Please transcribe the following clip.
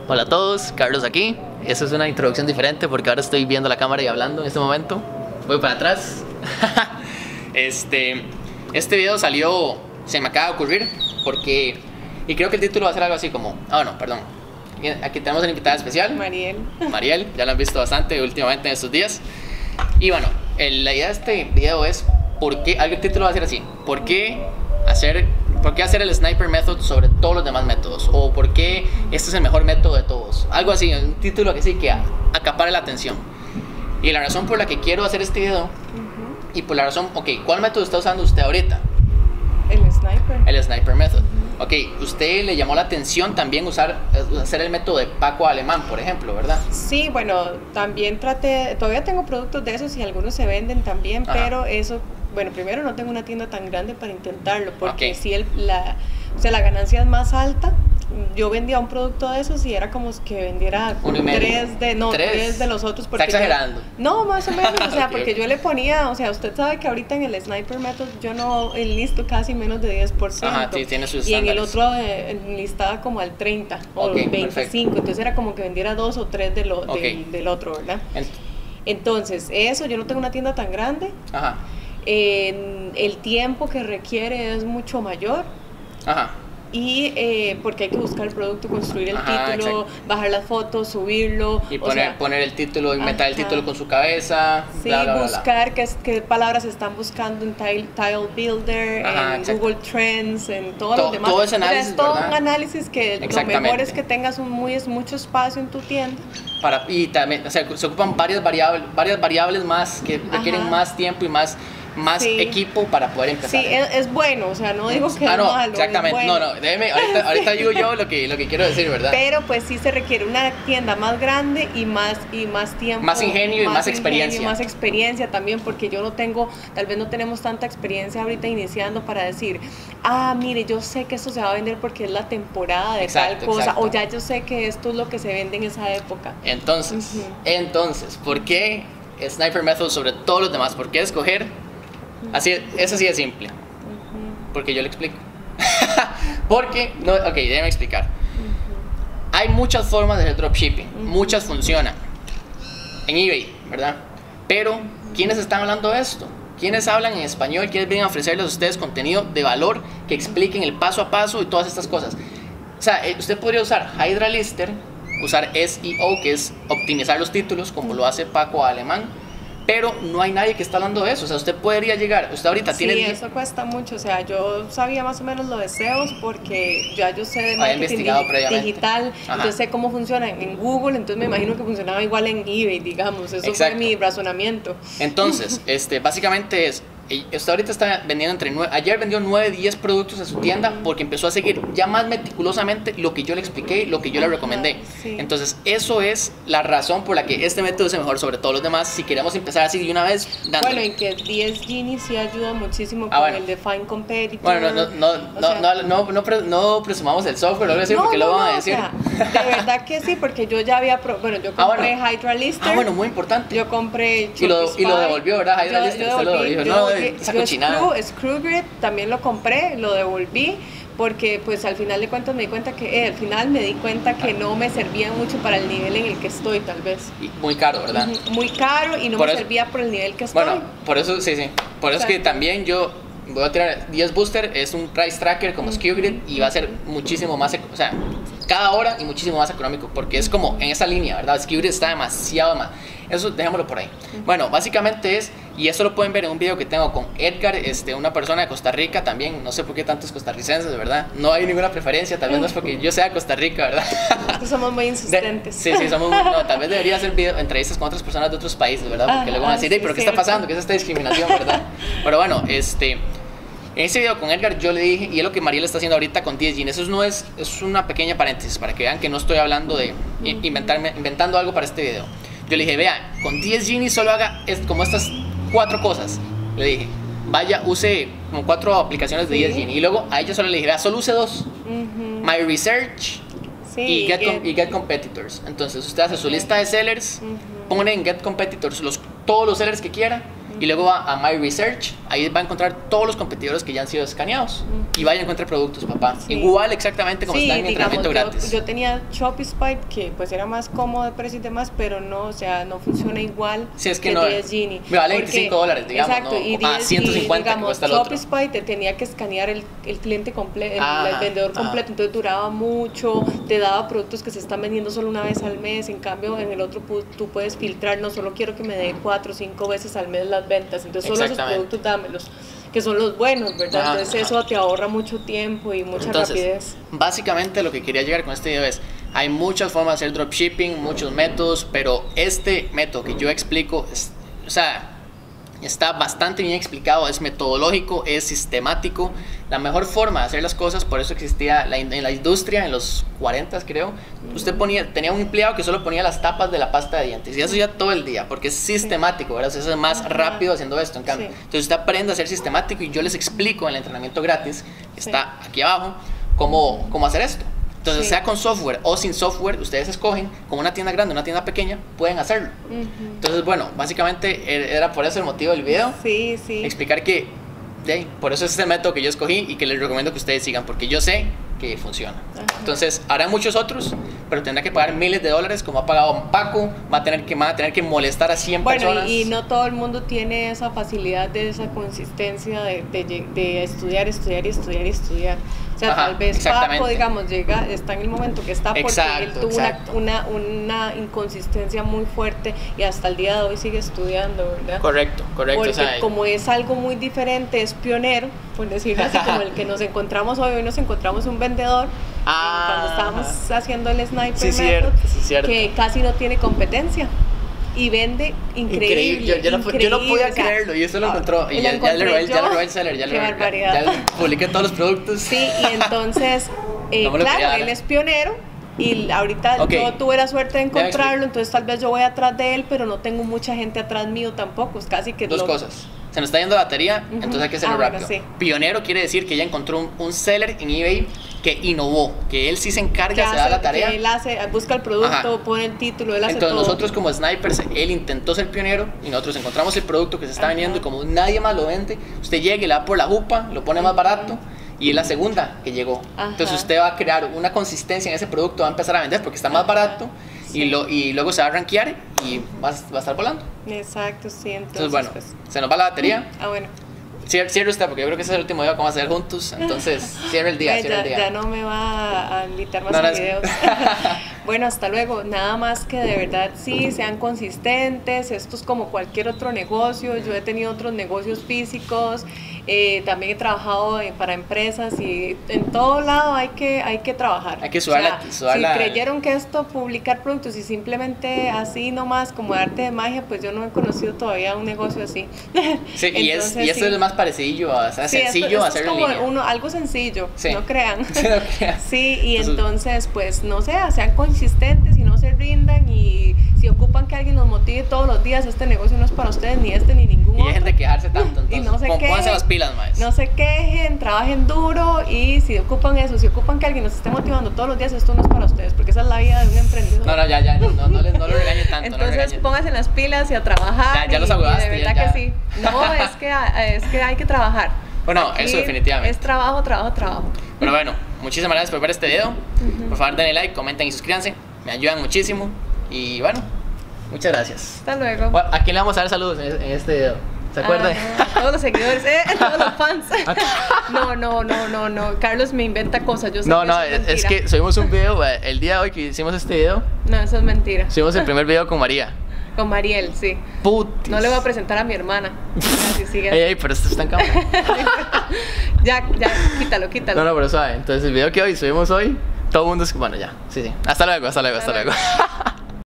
Hola a todos, Carlos aquí. Esta es una introducción diferente porque ahora estoy viendo la cámara y hablando en este momento. Voy para atrás. Este video salió, se me acaba de ocurrir porque, y creo que el título va a ser algo así como, no, perdón. Aquí tenemos una invitada especial, Mariel, ya la han visto bastante últimamente en estos días. Y bueno, la idea de este video es, el título va a ser así, ¿por qué hacer el Sniper Method sobre todos los demás métodos? O ¿por qué este es el mejor método de todos? Algo así, un título que sí, que acapare la atención. Y la razón por la que quiero hacer este video, y por la razón, ¿cuál método está usando usted ahorita? El Sniper. El Sniper Method. Usted le llamó la atención también hacer el método de Paco Alemán, por ejemplo, ¿verdad? Sí, bueno, también todavía tengo productos de esos y algunos se venden también, pero eso, bueno, primero no tengo una tienda tan grande para intentarlo, porque si la ganancia es más alta. Yo vendía un producto de esos y era como que vendiera tres de los otros. ¿Está exagerando? No, más o menos, o sea, porque yo le ponía, o sea, usted sabe que ahorita en el Sniper Method yo no enlisto casi menos de 10%. Ajá, sí, tiene sus y estándares. en el otro enlistaba como al 30 o 25, perfecto. Entonces era como que vendiera 2 o 3 del otro, ¿verdad? Entonces, eso, yo no tengo una tienda tan grande. Ajá. El tiempo que requiere es mucho mayor. Ajá. Y porque hay que buscar el producto, construir el título, exacto. Bajar las fotos, subirlo y poner el título, inventar el título con su cabeza, sí, bla, bla, bla, buscar qué palabras están buscando en Tile Builder, en Google Trends, en todos los demás. Todo ese análisis, es todo un análisis que lo mejor es que tengas mucho espacio en tu tienda. Y también, o sea, se ocupan varias variables más que requieren más tiempo y más equipo para poder empezar. Sí, es bueno, o sea, no digo que es malo. Exactamente, es bueno. Déjeme, ahorita digo yo lo que quiero decir, ¿verdad? Pero pues sí se requiere una tienda más grande y más tiempo. Más ingenio y más experiencia. Más experiencia también, porque tal vez no tenemos tanta experiencia ahorita iniciando para decir, mire, yo sé que esto se va a vender porque es la temporada de tal cosa, o ya yo sé que esto es lo que se vende en esa época. Entonces, ¿por qué Sniper Method sobre todos los demás? ¿Por qué escoger? Es así de simple. Porque yo le explico. Déjame explicar. Hay muchas formas de hacer dropshipping. Muchas funcionan en eBay, ¿verdad? Pero, ¿quiénes están hablando de esto? ¿Quiénes hablan en español? ¿Quiénes vienen a ofrecerles a ustedes contenido de valor que expliquen el paso a paso y todas estas cosas? O sea, usted podría usar Hydra Lister, usar SEO, que es optimizar los títulos, como lo hace Paco Alemán. Pero no hay nadie que está hablando de eso. O sea, usted podría llegar, usted ahorita tiene... Sí, eso cuesta mucho. O sea, yo sabía más o menos lo de SEOs porque yo sé de marketing digital. Entonces sé cómo funciona en Google. Entonces me imagino que funcionaba igual en eBay, digamos. Eso fue mi razonamiento. Entonces, básicamente usted ahorita está vendiendo ayer vendió 9, 10 productos a su tienda porque empezó a seguir ya más meticulosamente lo que yo le expliqué, lo que yo le recomendé. Entonces, eso es la razón por la que este método es el mejor sobre todos los demás. Si queremos empezar así de una vez, dándole. Bueno, en que 10 Gini sí ayuda muchísimo con el Define Competitor. Bueno, no presumamos el software, lo voy a decir porque lo van a decir. O sea, de verdad que sí, porque yo ya había yo compré Hydra Lister. Muy importante. Yo compré y lo devolvió, ¿verdad? Hydra Lister, usted lo devolvió. Screwgrid también lo compré, lo devolví porque pues al final de cuentas me di cuenta que no me servía mucho para el nivel en el que estoy, tal vez. Y muy caro, ¿verdad? Muy caro y no me servía por el nivel que estoy. Bueno, por eso sí. Por eso es que también yo voy a tirar 10 Booster, es un price tracker como Screwgrid y va a ser muchísimo más, o sea, cada hora y muchísimo más económico porque es como en esa línea, ¿verdad? Screwgrid está demasiado más. Eso dejémoslo por ahí. Bueno, básicamente y eso lo pueden ver en un video que tengo con Edgar, una persona de Costa Rica también, no sé por qué tantos costarricenses, ¿verdad? No hay ninguna preferencia, tal vez no es porque yo sea de Costa Rica, ¿verdad? Es que somos muy insistentes. Sí, tal vez debería hacer entrevistas con otras personas de otros países, ¿verdad? Porque luego van a decir, pero ¿qué está pasando? ¿Qué es esta discriminación, verdad? Pero bueno, en ese video con Edgar yo le dije, y es lo que Mariel está haciendo ahorita con 10 Gini, es una pequeña paréntesis para que vean que no estoy hablando de inventando algo para este video. Yo le dije, vea, con 10 Gini solo haga como estas 4 cosas. Le dije, use como 4 aplicaciones de 10 Gini. Y luego a ella solo le dije, vea, solo use 2. My Research y Get Competitors. Entonces usted hace su lista de sellers, pone en Get Competitors todos los sellers que quiera. y luego va a My Research, ahí va a encontrar todos los competidores que ya han sido escaneados y vaya a encontrar productos, papá. Sí. Igual exactamente como está en entrenamiento gratis. Yo tenía Shopify que pues era más cómodo de precio y demás, pero no, o sea, no funciona igual sí, es que no, 10 Genie. Me vale $25, digamos, exacto, ¿no? Y 10, 150 digamos, que cuesta el otro. Shopify te tenía que escanear el cliente completo, el vendedor completo, entonces duraba mucho, te daba productos que se están vendiendo solo una vez al mes, en cambio en el otro tú puedes filtrar, no solo quiero que me dé 4 o 5 veces al mes las ventas, entonces solo esos productos dámelos, que son los buenos, ¿verdad? Entonces eso te ahorra mucho tiempo y mucha rapidez. Básicamente lo que quería llegar con este video es, hay muchas formas de hacer dropshipping, muchos métodos, pero este método que yo explico, o sea, está bastante bien explicado, es metodológico, es sistemático. La mejor forma de hacer las cosas, por eso existía en la industria en los 40 creo, usted tenía un empleado que solo ponía las tapas de la pasta de dientes y eso ya todo el día, porque es sistemático, ¿verdad? Eso es más rápido haciendo esto, en cambio. Entonces usted aprende a ser sistemático y yo les explico en el entrenamiento gratis, que está aquí abajo, cómo hacer esto. Entonces, sea con software o sin software, ustedes escogen, como una tienda grande, una tienda pequeña, pueden hacerlo. Entonces, bueno, básicamente era por eso el motivo del video. Sí. Explicar que, por eso es este método que yo escogí y que les recomiendo que ustedes sigan, porque yo sé que funciona. Entonces, harán muchos otros, pero tendrá que pagar miles de dólares, como ha pagado Paco, van a tener que molestar a 100 personas. Y no todo el mundo tiene esa facilidad de esa consistencia de estudiar. O sea, tal vez Paco, digamos, está en el momento que está porque él tuvo una inconsistencia muy fuerte y hasta el día de hoy sigue estudiando, ¿verdad? Correcto. Porque como es algo muy diferente, es pionero, por decirlo así, como el que nos encontramos hoy nos encontramos un vendedor cuando estábamos haciendo el Sniper Method, que casi no tiene competencia. Y vende increíble. Yo no podía creerlo y eso lo encontró. Y ya le robé el seller, ya le publiqué todos los productos. Sí, y entonces, claro, él es pionero y ahorita yo tuve la suerte de encontrarlo, entonces tal vez yo voy atrás de él, pero no tengo mucha gente atrás mío tampoco. Es casi que dos cosas. Se nos está yendo la batería, entonces hay que hacerlo rápido. Pionero quiere decir que ya encontró un seller en eBay que innovó, que él sí se encarga, se da la tarea. Que él busca el producto, pone el título, él hace todo. Entonces nosotros como snipers, él intentó ser pionero y nosotros encontramos el producto que se está vendiendo y como nadie más lo vende, usted llega y le da por la jupa, lo pone más barato y es la segunda que llegó. Entonces usted va a crear una consistencia en ese producto, va a empezar a vender porque está más barato. Y luego se va a rankear y va a estar volando. Exacto, sí. Entonces bueno, pues, se nos va la batería. Bueno. Cierre usted, porque yo creo que ese es el último video que vamos a hacer juntos. Entonces, cierre el día, Ya no me va a invitar más a videos. Bueno, hasta luego. Nada más que de verdad sí, sean consistentes. Esto es como cualquier otro negocio. Yo he tenido otros negocios físicos. También he trabajado para empresas y en todo lado hay que trabajar. Hay que sudar si creyeron que esto, publicar productos y simplemente así nomás como arte de magia, pues yo no he conocido todavía un negocio así. Sí, entonces, y esto es más parecido, o sea, sencillo hacerlo en línea. Es como algo sencillo, sí. No crean. Sí, y entonces pues no sé, sean consistentes y no se rindan y si ocupan que alguien los motive todos los días, este negocio no es para ustedes, ni este ni ningún otro. Y dejen de quejarse tanto, entonces, y no se pónganse las pilas, más. No se quejen, trabajen duro y si ocupan eso, si ocupan que alguien los esté motivando todos los días, esto no es para ustedes, porque esa es la vida de un emprendedor. No lo regañe tanto. Entonces pónganse las pilas y a trabajar. Ya los agudaste. De verdad que sí. No, es que hay que trabajar. Bueno, aquí eso definitivamente. Es trabajo. Pero bueno, muchísimas gracias por ver este video. Por favor denle like, comenten y suscríbanse. Me ayudan muchísimo. Y bueno, muchas gracias. Hasta luego. Bueno, ¿a quién le vamos a dar saludos en este video? ¿Se acuerdan? A todos los seguidores, todos los fans. No. Carlos me inventa cosas. Yo sé es que subimos un video el día de hoy que hicimos este video. No, eso es mentira. Subimos el primer video con María. Con Mariel, sí. Putis. No le voy a presentar a mi hermana. Ey, pero esto está en cámara. ya, quítalo. No, pero suave. Entonces el video que hoy subimos hoy, todo el mundo es... Bueno, ya. Sí. Hasta luego.